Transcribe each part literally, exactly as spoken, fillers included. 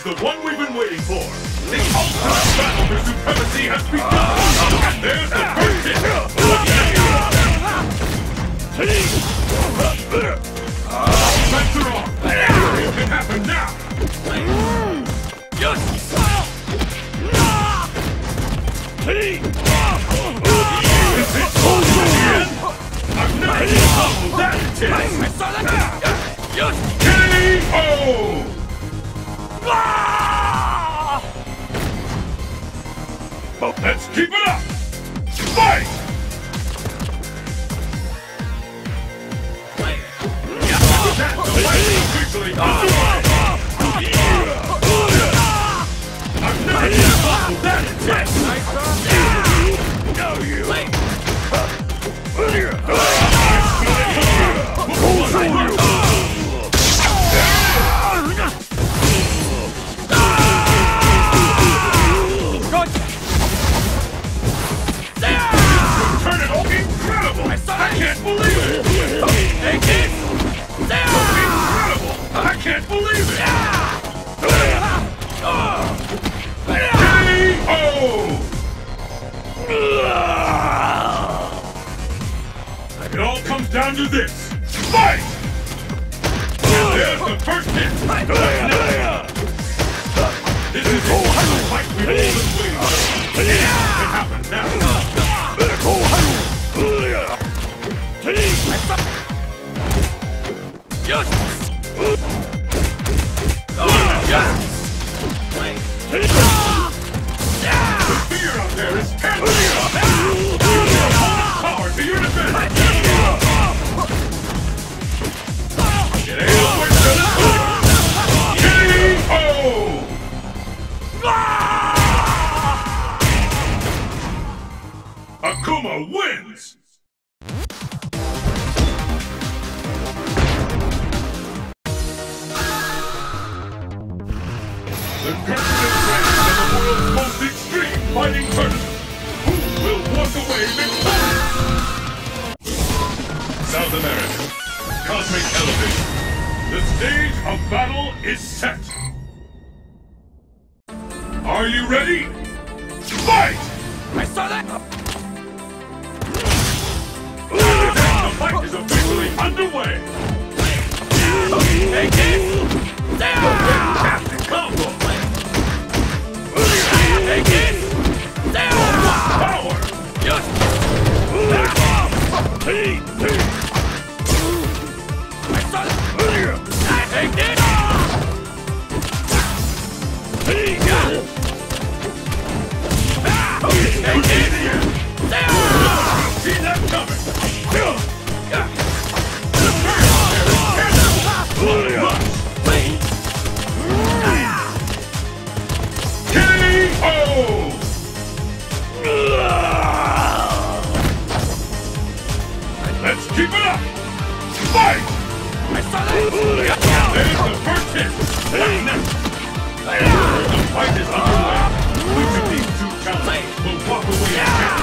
the one we've been waiting for. The ultimate battle for supremacy has begun. And there's the first hit. Bets are on. It can happen now. Is it over again? I've never seen a combo that intense. K O! Let's keep it up! Fight! That's the fight officially underway! I've never seen a combo that intense! No, you! Turn it off! Incredible! I can't believe it! Take it! Incredible! I can't believe it! K O! It all comes down to this. Fight! And there's the first hit. This is the fight we've all been waiting for. It happens now. The fear out there is terrible. Power to your defense. It ain't always gonna K O! Akuma wins! The curtain is raised in the world's most extreme fighting tournament. Who will walk away victorious? South America, Cosmic Elevation. The stage of battle is set. Are you ready? Fight! I saw that! The fight is officially underway! Take it! Fantastic combo! Take it! Power! Yes! I saw that! Take it! Take it! See that coming! K O! Let's keep it up! Fight! I saw that! There's the first hit! Next! The fight is underway! Which of these two challengers will walk away again?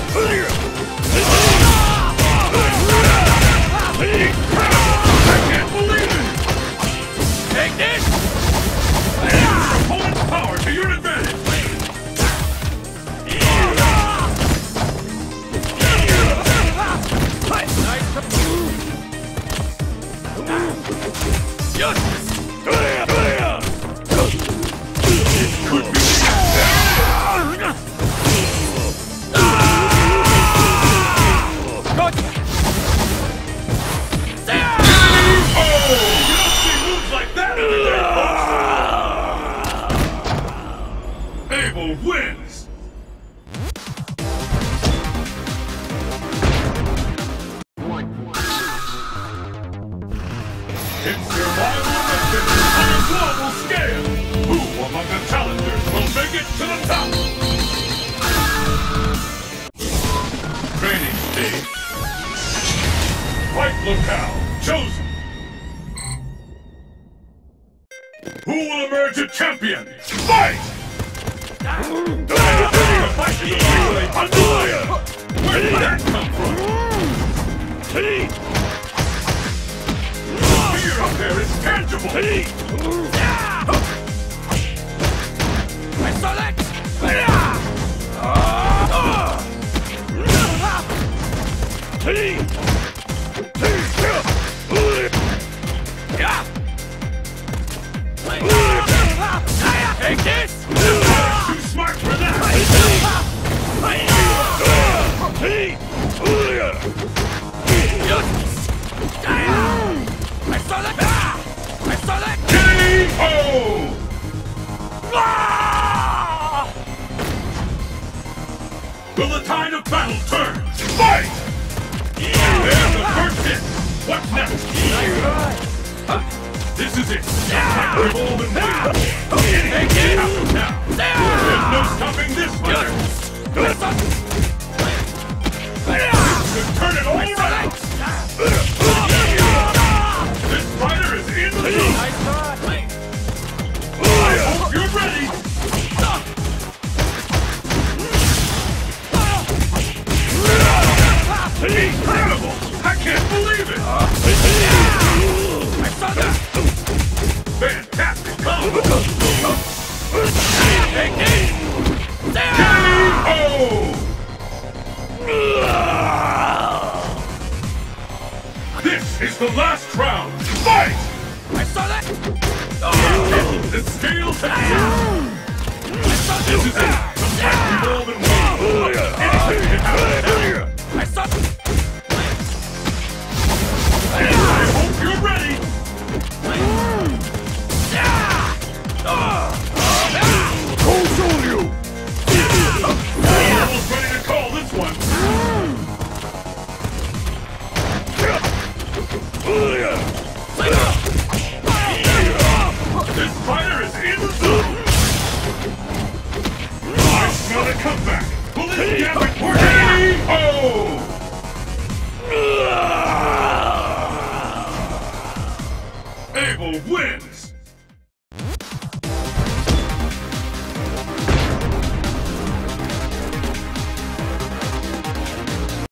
I can't believe it! Take this! Use your opponent's power to your advantage! Abel wins! It's survival of the fittest on a global scale! Who among the challengers will make it to the top? Training stage. Fight locale chosen. Who will emerge a champion? Fight! The fight is officially underway! Where did that come from? The fear up there is tangible! I select! Take this! Too smart for that! I select! I select! K O! Will the tide of battle turn? Fight! There's the first hit! What's next? This is it! Time to evolve and win! Anything can happen now! There's no stopping this fighter! To turn it all around! This fighter is in the lead! I hope you're ready! Incredible! I can't believe it! I saw that! Fantastic combo! K O! This is the last round! Fight! I saw that! The scales have turned! This is it! The fight evolve and win! Anything can happen now! I saw that! I hope you're ready! I'll show you! I'm almost ready to call this one! This fighter is in the zone! I smell a comeback! Will this gambit work? K O! Abel wins!